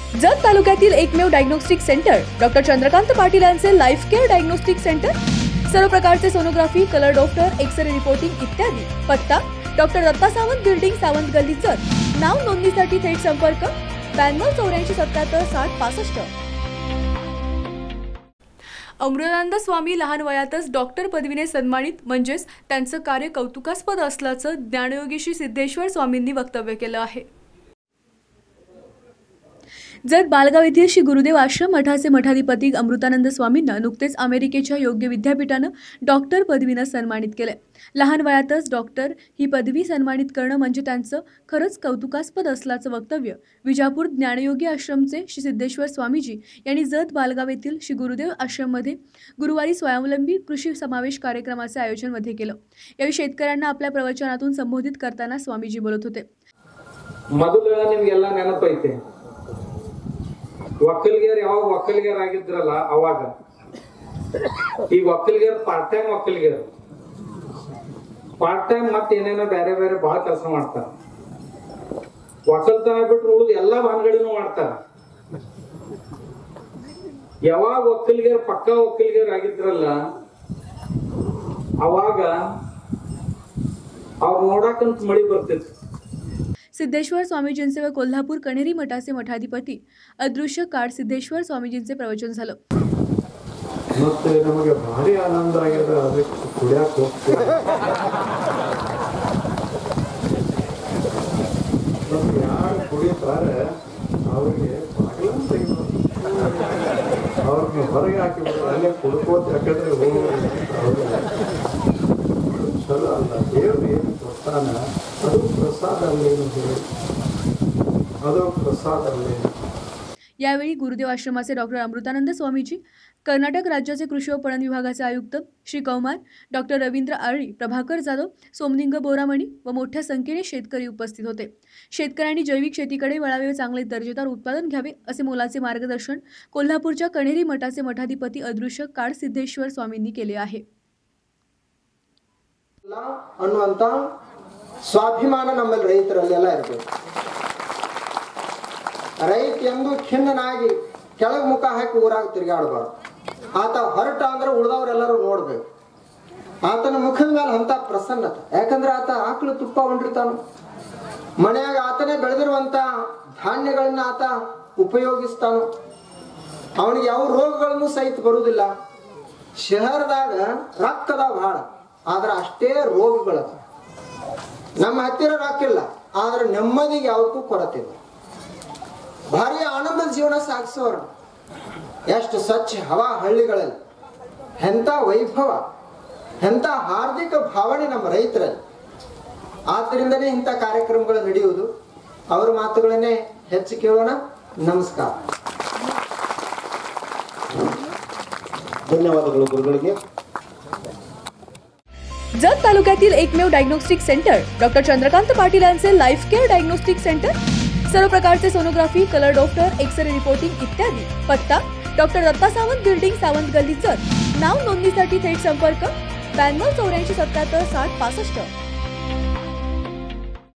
जत तालुक्यातील एकमेव diagnostic centre doctor Chandrakant Patil यांचे लाईफ केअर डायग्नोस्टिक सेंटर। सर्व प्रकारचे sonography, colour doctor, x ray reporting इत्यादी। पत्ता डॉक्टर दत्ता सावंत बिल्डिंग, सावंत गल्ली, जत। नाव नोंदणीसाठी थेट संपर्क 9284776065। अमृतानंद स्वामी लहान वयातच डॉक्टर पदवीने सन्मानित, म्हणजेच त्यांचं कार्य कौतुकास्पद असल्याचं ज्ञानयोगी श्री सिद्धेश्वर स्वामींनी वक्तव्य केलं आहे। जत बालगाव येथील श्री गुरुदेव आश्रम मठाचे मठाधिपती अमृतानंद स्वामींना नुकतेच अमेरिकेच्या योग्य विद्यापीठानं डॉक्टर पदवीनं सन्मानित केले। लहान वयातच डॉक्टर ही पदवी सन्मानित करणं म्हणजे त्यांचं खरंच कौतुकास्पद असल्याचं वक्तव्य विजापूर ज्ञानयोगी आश्रमचे श्री सिद्धेश्वर स्वामीजी यांनी जत बालगाव येथील श्री गुरुदेव आश्रममध्ये गुरुवारी स्वावलंबी कृषी समावेश कार्यक्रमाचे आयोजन मध्ये केलं। यावेळी शेतकऱ्यांना आपल्या प्रवचनातून संबोधित करताना स्वामीजी बोलत होते। ಒಕ್ಕಲಿಗರು ಯಾವ ಒಕ್ಕಲಿಗರು ಆಗಿದ್ರಲ್ಲ ಅವಾಗ ಈ ಒಕ್ಕಲಿಗರು ಪಾರ್ಟ್ ಟೈಮ್ ಮತ್ತೆ ಏನೇನೋ ಬೇರೆ ಬೇರೆ ಬಹಳ ಕೆಲಸ ಮಾಡ್ತಾರ। ಒಕ್ಕಲ್ತನ ಬಿಟ್ಟು ಉಳಿದ ಎಲ್ಲಾ ಭಾಗಗಳಿನೂ ಮಾಡ್ತಾರ। ಯಾವಾಗ ಒಕ್ಕಲಿಗರು ಪಕ್ಕಾ ಒಕ್ಕಲಿಗರು ಆಗಿದ್ರಲ್ಲ ಅವಾಗ ಅವ್ರು ನೋಡಕ್ಕಂತ ಮಳಿ ಬರ್ತಿತ್ತು। सिद्धेश्वर स्वामीजींचे व कोल्हापूर कणेरी मठाचे मठाधिपती अदृश्य काळ सिद्धेश्वर स्वामीजींचे प्रवचन झालं। ಮತ್ತೆ ನಮಗೆ ಭಾರಿ ಆನಂದ ಆಗಿದೆ। ಅದಕ್ಕೆ ಕುಡಿಯಕ್ಕೆ ಹೋಗ್ತೀವಿ, ಯಾರು ಕುಡಿತಾರೆ ಅವರಿಗೆ ಬಾಗಿಲನ್ನು ತೆಗೆದು ಅವ್ರಿಗೆ ಹೊರಗೆ ಹಾಕಿಬಿಟ್ಟು ಅಲ್ಲೇ ಕುಡ್ಕೋತ ಯಾಕಂದ್ರೆ ಚಲೋ ಅಲ್ಲ। ದೇವ್ರು ಏನು ಕೊಡ್ತಾನ ಅದು ಪ್ರಸಾದ ಅಲ್ಲೇನು, ಅದು ಪ್ರಸಾದ ಅಲ್ಲೇನು। यावेळी गुरुदेव आश्रमाचे डॉक्टर अमृतानंद स्वामीजी, कर्नाटक राज्याचे कृषी व पणन विभागाचे आयुक्त श्री कौमार, डॉक्टर रवींद्र आळी, प्रभाकर जाधव, सोमलिंग बोरामणी व मोठ्या संख्येने शेतकरी उपस्थित होते। शेतकऱ्यांनी जैविक शेतीकडे वळावे व चांगले दर्जेदार उत्पादन घ्यावे असे मोलाचे मार्गदर्शन कोल्हापूरच्या कणेरी मठाचे मठाधिपती अदृश्य काळ सिद्धेश्वर स्वामींनी केले आहे। ಅನ್ನುವಂತ ಸ್ವಾಭಿಮಾನ ನಮ್ಮಲ್ಲಿ ರೈತರಲ್ಲೆಲ್ಲ ಇರಬೇಕು। ರೈತ ಎಂದು ಖಿನ್ನನಾಗಿ ಕೆಳಗೆ ಮುಖ ಹಾಕಿ ಊರಾಗ ತಿರುಗಾಡಬಾರ್ದು। ಆತ ಹೊರಟ ಅಂದ್ರೆ ಉಳಿದವರೆಲ್ಲರೂ ನೋಡ್ಬೇಕು ಆತನ ಮುಖದ ಮೇಲೆ ಅಂತ ಪ್ರಸನ್ನತೆ। ಯಾಕಂದ್ರೆ ಆತ ಆಕಳು ತುಪ್ಪ ಹೊಂಡಿರ್ತಾನ, ಮನೆಯಾಗ ಆತನೇ ಬೆಳೆದಿರುವಂತ ಧಾನ್ಯಗಳನ್ನ ಆತ ಉಪಯೋಗಿಸ್ತಾನ, ಅವನಿಗೆ ಯಾವ ರೋಗಗಳನ್ನು ಸಹಿತ ಬರುವುದಿಲ್ಲ। ಶಹರದಾಗ ರೊಕ್ಕದ ಬಹಳ, ಆದ್ರೆ ಅಷ್ಟೇ ರೋಗಗಳು। ನಮ್ಮ ಹತ್ತಿರ ರೊಕ್ಕಿಲ್ಲ, ಆದ್ರೆ ನೆಮ್ಮದಿಗೆ ಯಾವತ್ತೂ ಕೊರತೆ ಇಲ್ಲ। ಭಾರಿ ಆನಂದದ ಜೀವನ ಸಾಗಿಸೋರು, ಎಷ್ಟು ಸ್ವಚ್ಛ ಹವಾ ಹಳ್ಳಿಗಳಲ್ಲಿ, ಎಂಥ ವೈಭವ, ಎಂಥ ಹಾರ್ದಿಕ ಭಾವನೆ ನಮ್ಮ ರೈತರಲ್ಲಿ। ಆದ್ದರಿಂದನೇ ಇಂಥ ಕಾರ್ಯಕ್ರಮಗಳು ನಡೆಯುವುದು। ಅವರ ಮಾತುಗಳನ್ನೇ ಹೆಚ್ಚು ಕೇಳೋಣ। ನಮಸ್ಕಾರ, ಧನ್ಯವಾದಗಳು ಗುರುಗಳಿಗೆ। जत तालुक्यातील एकमेव diagnostic centre doctor Chandrakant Patil यांचे लाईफ केअर डायग्नोस्टिक सेंटर। सर्व प्रकारचे sonography, colour doctor, x ray reporting इत्यादी। पत्ता डॉक्टर दत्ता सावंत बिल्डिंग, सावंत गल्ली, जत। नाव नोंदणीसाठी थेट संपर्क 9284776065।